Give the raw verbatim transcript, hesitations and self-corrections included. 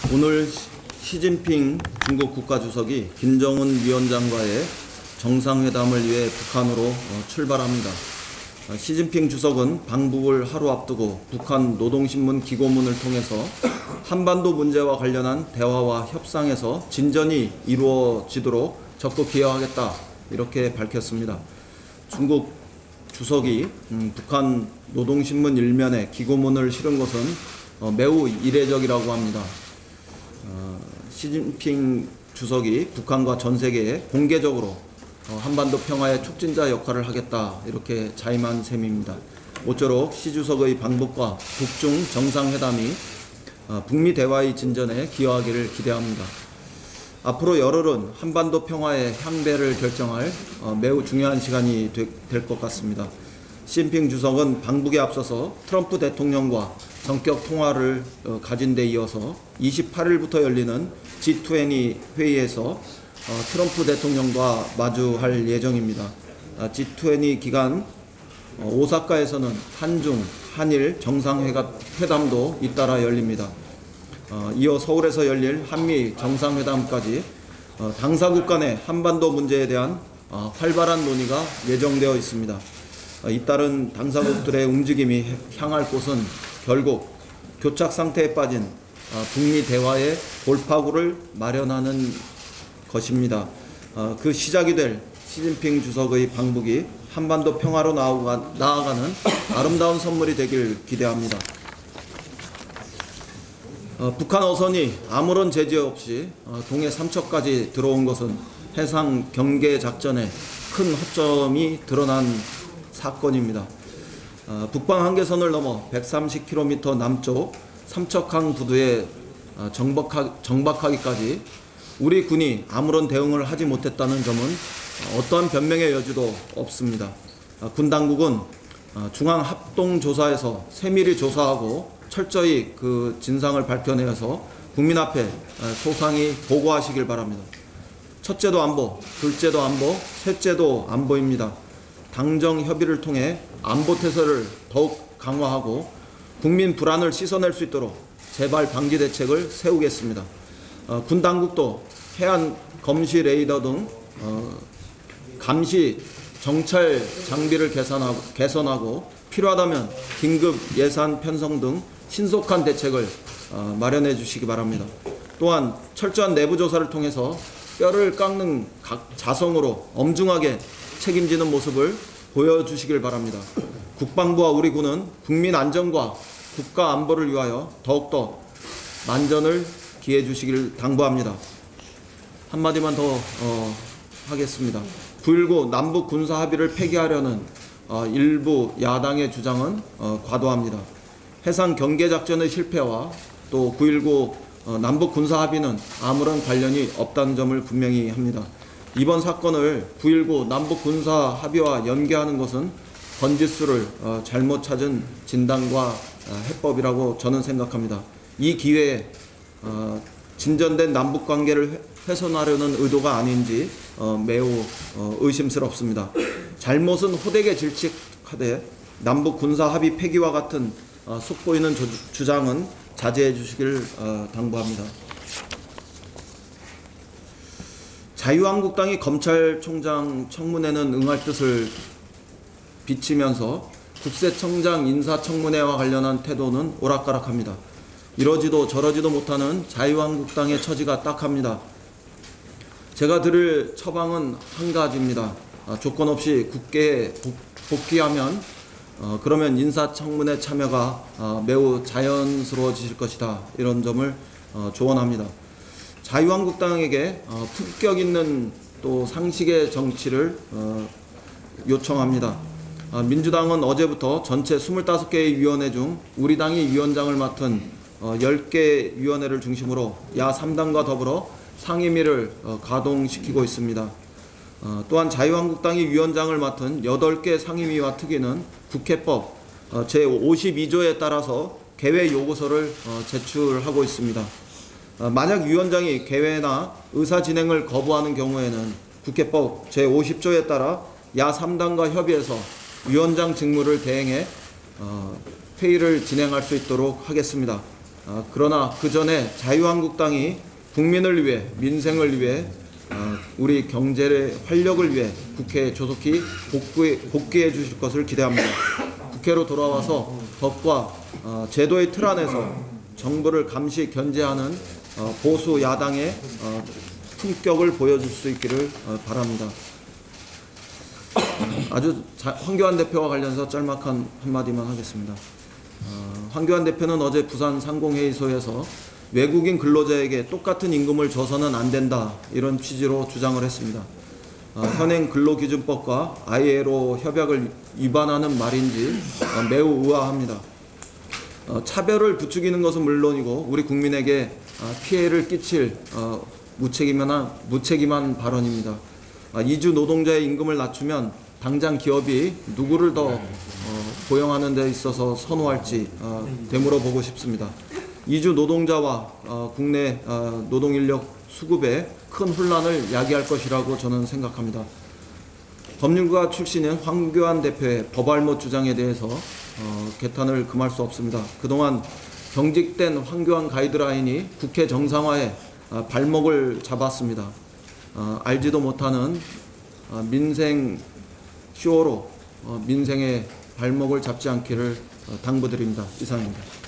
오늘 시진핑 중국 국가주석이 김정은 위원장과의 정상회담을 위해 북한으로 출발합니다. 시진핑 주석은 방북을 하루 앞두고 북한 노동신문 기고문을 통해서 한반도 문제와 관련한 대화와 협상에서 진전이 이루어지도록 적극 기여하겠다, 이렇게 밝혔습니다. 중국 주석이 음, 북한 노동신문 일면에 기고문을 실은 것은 어, 매우 이례적이라고 합니다. 어, 시진핑 주석이 북한과 전 세계에 공개적으로 어, 한반도 평화의 촉진자 역할을 하겠다, 이렇게 자임한 셈입니다. 모쪼록 시 주석의 방북과 북중 정상회담이 어, 북미 대화의 진전에 기여하기를 기대합니다. 앞으로 열흘은 한반도 평화의 향배를 결정할 어, 매우 중요한 시간이 될 것 같습니다. 시진핑 주석은 방북에 앞서서 트럼프 대통령과 전격 통화를 어, 가진 데 이어서 이십팔 일부터 열리는 지 이십 회의에서 어, 트럼프 대통령과 마주할 예정입니다. 아, 지 이십 기간 어, 오사카에서는 한중, 한일 정상회담도 잇따라 열립니다. 어, 이어 서울에서 열릴 한미 정상회담까지 어, 당사국 간의 한반도 문제에 대한 어, 활발한 논의가 예정되어 있습니다. 어, 잇따른 당사국들의 움직임이 향할 곳은 결국 교착 상태에 빠진 어, 북미 대화의 돌파구를 마련하는 것입니다. 어, 그 시작이 될 시진핑 주석의 방북이 한반도 평화로 나아가, 나아가는 아름다운 선물이 되길 기대합니다. 어, 북한 어선이 아무런 제재 없이 어, 동해 삼척까지 들어온 것은 해상 경계 작전에 큰 허점이 드러난 사건입니다. 어, 북방 한계선을 넘어 백삼십 킬로미터 남쪽 삼척항 부두에 어, 정박하, 정박하기까지 우리 군이 아무런 대응을 하지 못했다는 점은 어떠한 변명의 여지도 없습니다. 어, 군 당국은 어, 중앙합동조사에서 세밀히 조사하고 철저히 그 진상을 밝혀내서 국민 앞에 소상히 보고하시길 바랍니다. 첫째도 안보, 둘째도 안보, 셋째도 안보입니다. 당정 협의를 통해 안보 태세를 더욱 강화하고 국민 불안을 씻어낼 수 있도록 재발 방지 대책을 세우겠습니다. 어, 군 당국도 해안 검시 레이더 등 어, 감시 정찰 장비를 개선하고, 개선하고 필요하다면 긴급 예산 편성 등 신속한 대책을 어, 마련해 주시기 바랍니다. 또한 철저한 내부 조사를 통해서 뼈를 깎는 각 자성으로 엄중하게 책임지는 모습을 보여주시길 바랍니다. 국방부와 우리 군은 국민 안전과 국가 안보를 위하여 더욱더 만전을 기해 주시길 당부합니다. 한마디만 더 어, 하겠습니다. 구일구 남북 군사 합의를 폐기하려는 어, 일부 야당의 주장은 어, 과도합니다. 해상 경계 작전의 실패와 또 구일구 어, 남북 군사 합의는 아무런 관련이 없다는 점을 분명히 합니다. 이번 사건을 구일구 남북 군사 합의와 연계하는 것은 번지수를 어, 잘못 찾은 진단과 어, 해법이라고 저는 생각합니다. 이 기회에 어, 진전된 남북 관계를 훼손하려는 의도가 아닌지 어, 매우 어, 의심스럽습니다. 잘못은 호되게 질책하되 남북 군사 합의 폐기와 같은 어, 속보이는 주, 주장은 자제해 주시길 어, 당부합니다. 자유한국당이 검찰총장 청문회는 응할 뜻을 비치면서 국세청장 인사청문회와 관련한 태도는 오락가락합니다. 이러지도 저러지도 못하는 자유한국당의 처지가 딱합니다. 제가 드릴 처방은 한 가지입니다. 아, 조건 없이 국회에 복귀하면 어, 그러면 인사청문회 참여가 어, 매우 자연스러워지실 것이다, 이런 점을 어, 조언합니다. 자유한국당에게 어, 품격 있는 또 상식의 정치를 어, 요청합니다. 어, 민주당은 어제부터 전체 이십오 개의 위원회 중 우리 당이 위원장을 맡은 어, 열 개 위원회를 중심으로 야삼 당과 더불어 상임위를 어, 가동시키고 있습니다. 어, 또한 자유한국당이 위원장을 맡은 여덟 개 상임위와 특위는 국회법 어, 제오십이 조에 따라서 개회 요구서를 어, 제출하고 있습니다. 어, 만약 위원장이 개회나 의사 진행을 거부하는 경우에는 국회법 제오십 조에 따라 야삼 당과 협의해서 위원장 직무를 대행해 어, 회의를 진행할 수 있도록 하겠습니다. 어, 그러나 그 전에 자유한국당이 국민을 위해, 민생을 위해, 어, 우리 경제의 활력을 위해 국회에 조속히 복귀, 복귀해 주실 것을 기대합니다. 국회로 돌아와서 법과 어, 제도의 틀 안에서 정부를 감시 견제하는 어, 보수 야당의 어, 품격을 보여줄 수 있기를 어, 바랍니다. 아주 자, 황교안 대표와 관련해서 짤막한 한마디만 하겠습니다. 어, 황교안 대표는 어제 부산 상공회의소에서 외국인 근로자에게 똑같은 임금을 줘서는 안 된다, 이런 취지로 주장을 했습니다. 어, 현행 근로기준법과 아이엘오 협약을 위반하는 말인지 어, 매우 의아합니다. 어, 차별을 부추기는 것은 물론이고 우리 국민에게 어, 피해를 끼칠 어, 무책임한, 무책임한 발언입니다. 어, 이주 노동자의 임금을 낮추면 당장 기업이 누구를 더 어, 고용하는 데 있어서 선호할지 어, 되물어보고 싶습니다. 이주 노동자와 어, 국내 어, 노동인력 수급에 큰 혼란을 야기할 것이라고 저는 생각합니다. 법률가 출신인 황교안 대표의 법알못 주장에 대해서 어, 개탄을 금할 수 없습니다. 그동안 경직된 황교안 가이드라인이 국회 정상화에 어, 발목을 잡았습니다. 어, 알지도 못하는 어, 민생 쇼로 어, 민생의 발목을 잡지 않기를 어, 당부드립니다. 이상입니다.